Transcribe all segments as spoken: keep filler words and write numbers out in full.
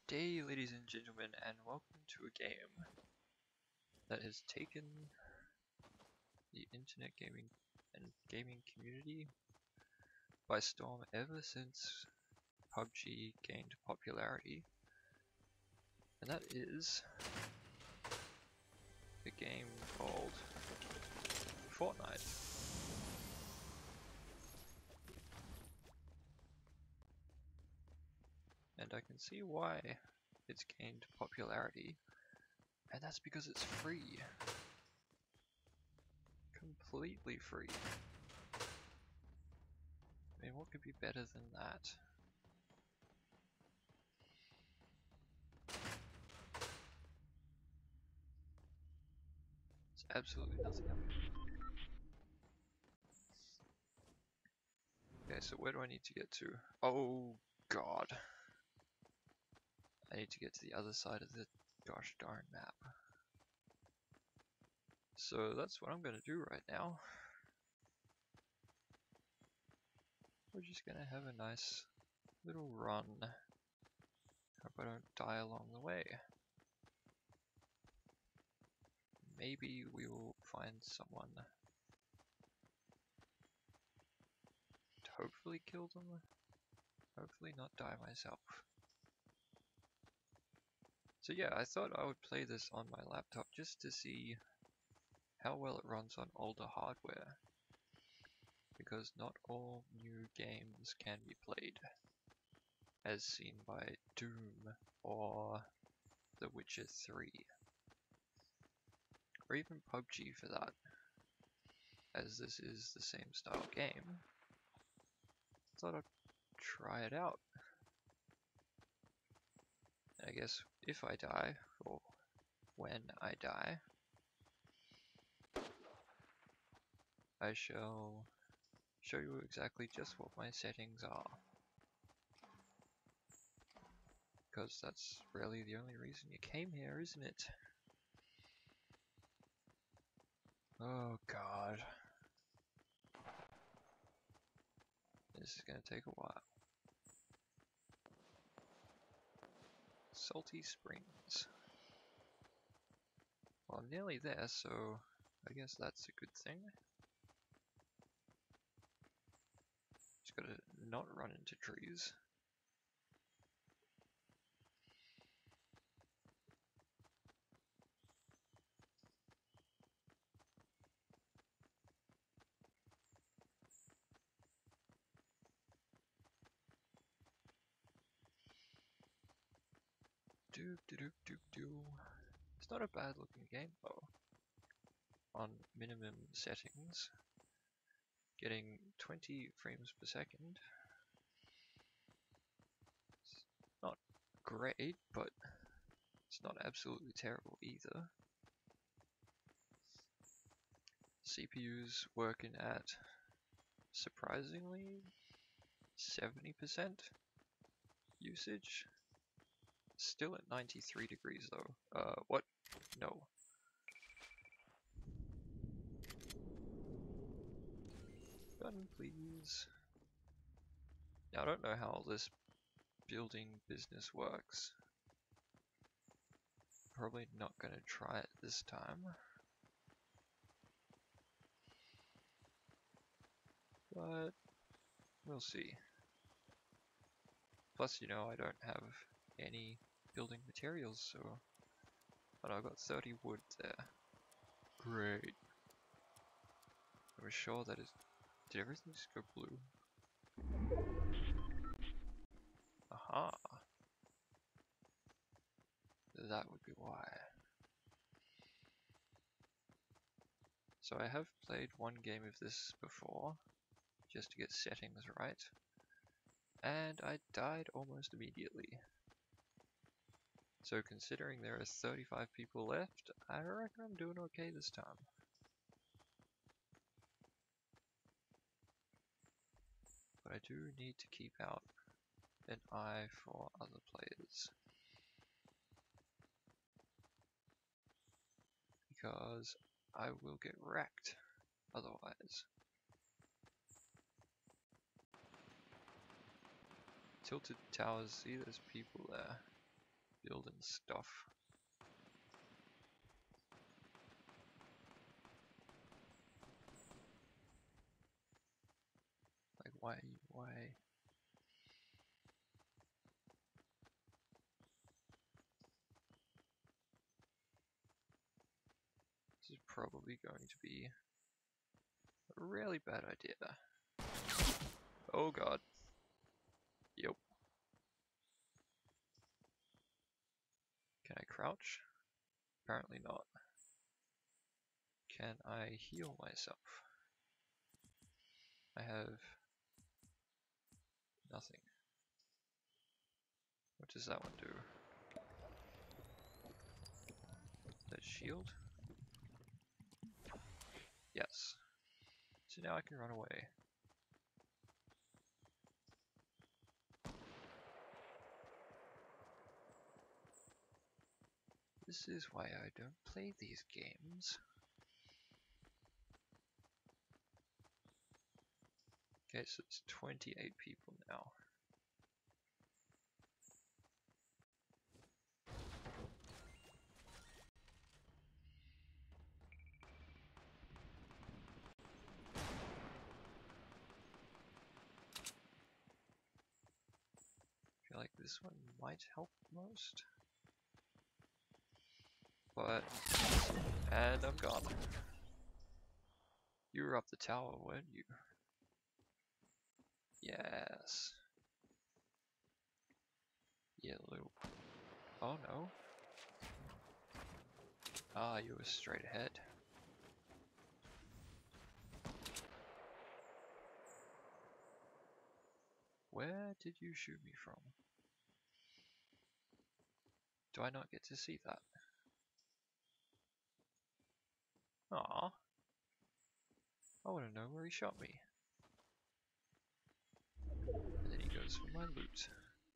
day, ladies and gentlemen, and welcome to a game that has taken the internet gaming and gaming community by storm ever since P U B G gained popularity, and that is a game called Fortnite. And I can see why it's gained popularity, and that's because it's free. Completely free. I mean, what could be better than that? It's absolutely nothing. Okay, so where do I need to get to? Oh god. I need to get to the other side of the gosh darn map. So that's what I'm gonna do right now. We're just gonna have a nice little run. Hope I don't die along the way. Maybe we will find someone to hopefully kill them. Hopefully not die myself. So yeah, I thought I would play this on my laptop just to see how well it runs on older hardware. Because not all new games can be played, as seen by Doom or The Witcher three. Or even P U B G for that, as this is the same style game. Thought I'd try it out. And I guess if I die, or when I die, I shall show you exactly just what my settings are. Because that's really the only reason you came here, isn't it? Oh god. This is gonna take a while. Salty Springs. Well, I'm nearly there, so I guess that's a good thing. Just gotta not run into trees. Doop doop doop doop. It's not a bad looking game though. On minimum settings, getting twenty frames per second. It's not great, but it's not absolutely terrible either. C P U's working at surprisingly seventy percent usage. Still at ninety-three degrees though. Uh, what? No. Gun, please. Now I don't know how this building business works. Probably not gonna try it this time. But we'll see. Plus, you know, I don't have any building materials, so... But I've got thirty wood there. Great. I was sure that is... Did everything just go blue? Aha! That would be why. So I have played one game of this before, just to get settings right, and I died almost immediately. So considering there are thirty-five people left, I reckon I'm doing okay this time. But I do need to keep out an eye for other players. Because I will get wrecked otherwise. Tilted Towers, see there's people there. building stuff. Like why, why? This is probably going to be a really bad idea. Oh god. Yep. Can I crouch? Apparently not. Can I heal myself? I have nothing. What does that one do? That shield? Yes. So now I can run away. This is why I don't play these games. Okay, so it's twenty-eight people now. I feel like this one might help most. But, and I'm gone. You were up the tower, weren't you? Yes. Yellow. Oh no. Ah, you were straight ahead. Where did you shoot me from? Do I not get to see that? Aw. I want to know where he shot me. And then he goes for my loot.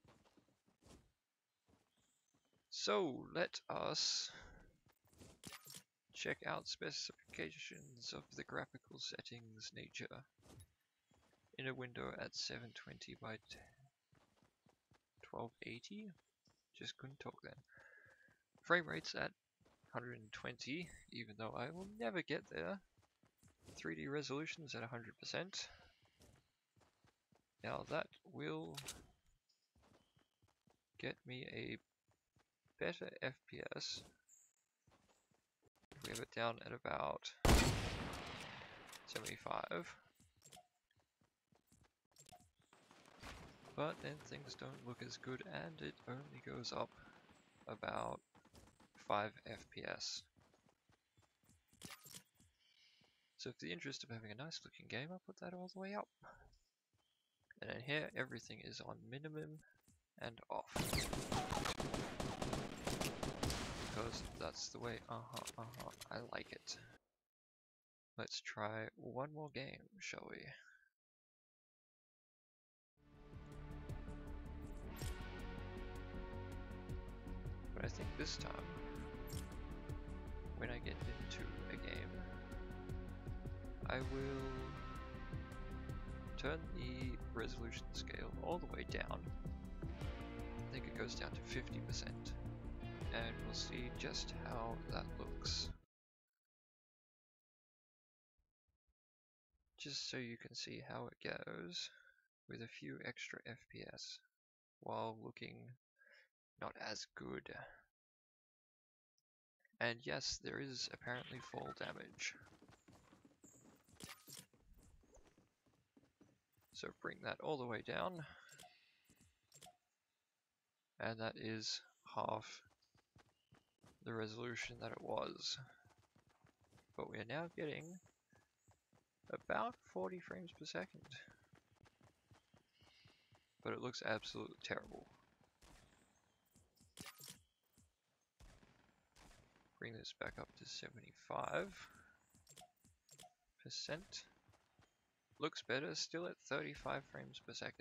So, let us check out specifications of the graphical settings nature. In a window at seven twenty by twelve eighty? Just couldn't talk then. Frame rates at one hundred twenty, even though I will never get there. three D resolutions at one hundred percent. Now that will get me a better F P S. We have it down at about seventy-five. But then things don't look as good and it only goes up about five F P S. So for the interest of having a nice looking game, I'll put that all the way up. And then here everything is on minimum and off. Because that's the way, uh-huh, uh-huh, I like it. Let's try one more game, shall we? But I think this time, when I get into a game, I will turn the resolution scale all the way down. I think it goes down to fifty percent. And we'll see just how that looks. Just so you can see how it goes with a few extra F P S while looking not as good. And yes, there is apparently fall damage. So bring that all the way down. And that is half the resolution that it was. But we are now getting about forty frames per second. But it looks absolutely terrible. Bring this back up to seventy-five percent. Looks better, still at thirty-five frames per second.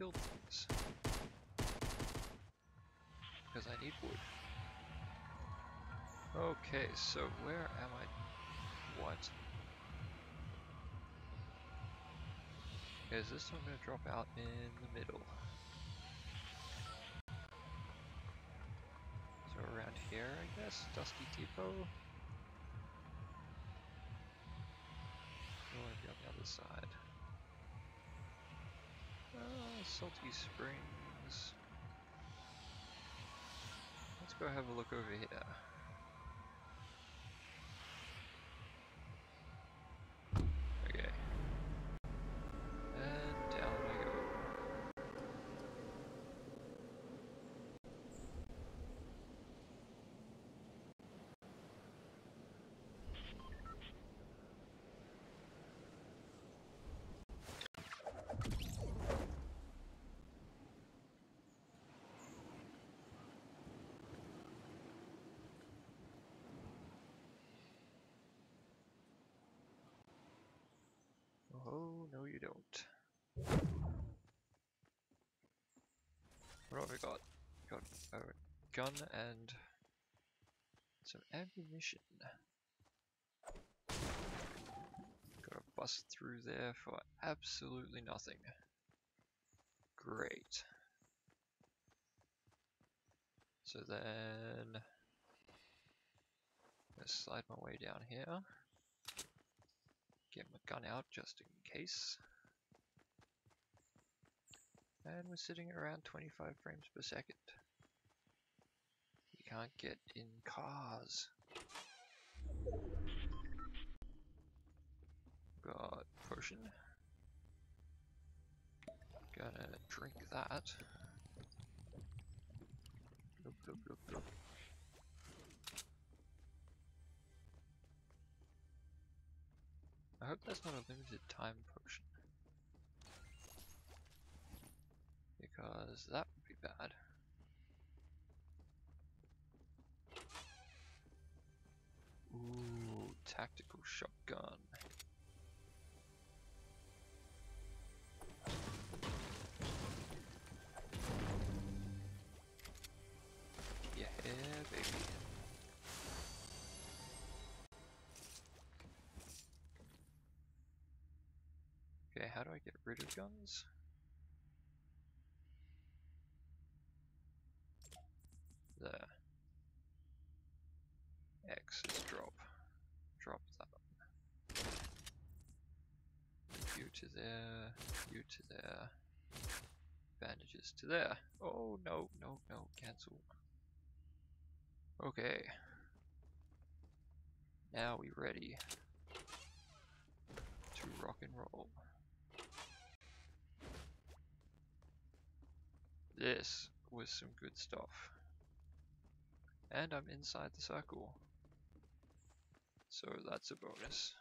build things. Because I need wood. Okay, so where am I? What? Is this one going to drop out in the middle? So around here, I guess? Dusty Depot? Or maybe on the other side. Uh, Salty Springs. Let's go have a look over here. Okay. And down I go. Oh, no you don't. What have I got? Got a gun and some ammunition. Gotta bust through there for absolutely nothing. Great. So then, I'm gonna slide my way down here. Get my gun out just in case. And we're sitting at around twenty-five frames per second. You can't get in cars. Got potion. Gonna drink that. Look, look, look, look. I hope that's not a limited time potion. Because that would be bad. Ooh, tactical shotgun. Yeah, baby. Okay, how do I get rid of guns? There. X is drop. Drop that. You to there, you to there. Bandages to there. Oh no, no, no, cancel. Okay. Now we ready to rock and roll. This was some good stuff. And I'm inside the circle. So that's a bonus.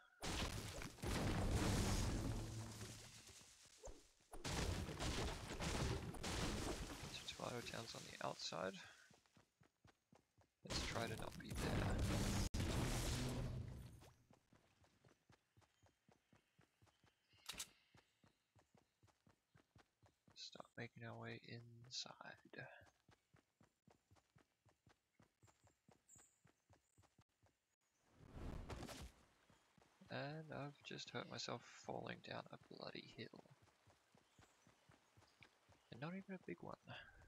So Tomato Town's on the outside. Let's try to not be there. Start making our way inside. And I've just hurt myself falling down a bloody hill. And not even a big one.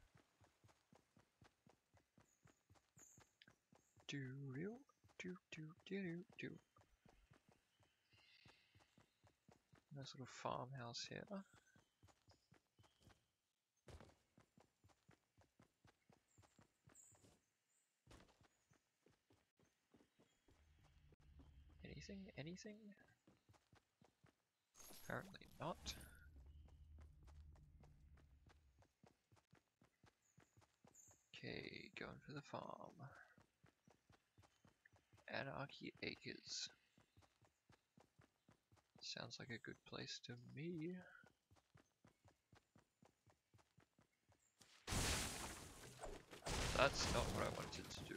Do do do do do do. Nice little farmhouse here. Anything? Anything? Apparently not. Okay, going for the farm. Anarchy Acres. Sounds like a good place to me. That's not what I wanted to do.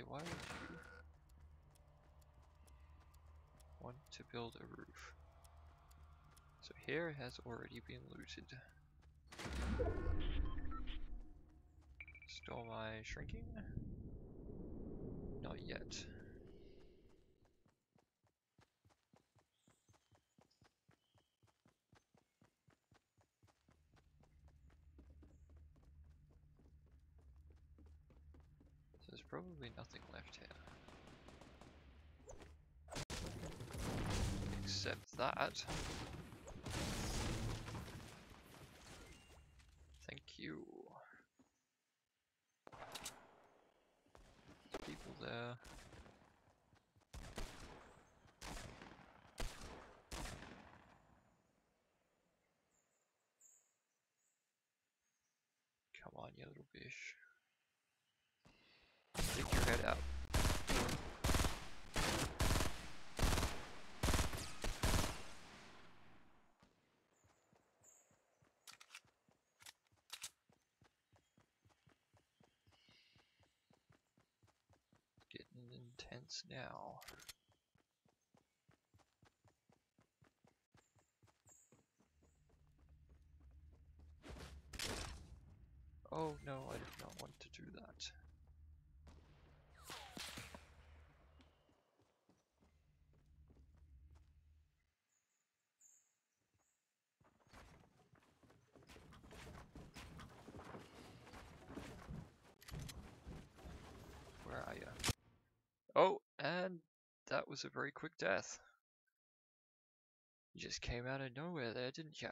Charlie, why would you want to build a roof? So here has already been looted. Store my shrinking? Not yet. So there's probably nothing left here. Except that. Thank you. People there. Come on, you little bish. Stick your head out. Getting intense now. Oh no, I did not want to do that. Where are you? Oh, and that was a very quick death. You just came out of nowhere there, didn't ya?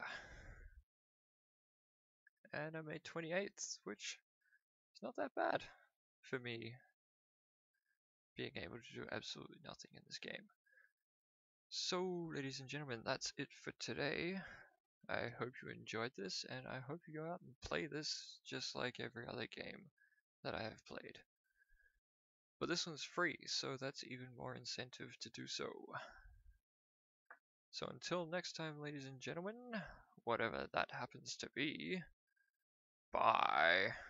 And I made twenty-eighth, which is not that bad for me being able to do absolutely nothing in this game. So, ladies and gentlemen, that's it for today. I hope you enjoyed this, and I hope you go out and play this just like every other game that I have played. But this one's free, so that's even more incentive to do so. So until next time, ladies and gentlemen, whatever that happens to be, bye.